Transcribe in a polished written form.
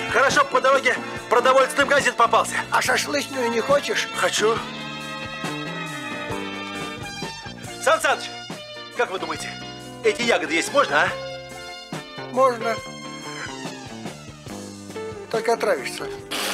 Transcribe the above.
Хорошо, по дороге продовольственный магазин попался. А шашлычную не хочешь? Хочу. Сан Саныч, как вы думаете, эти ягоды есть можно, а? Можно. Только отравишься.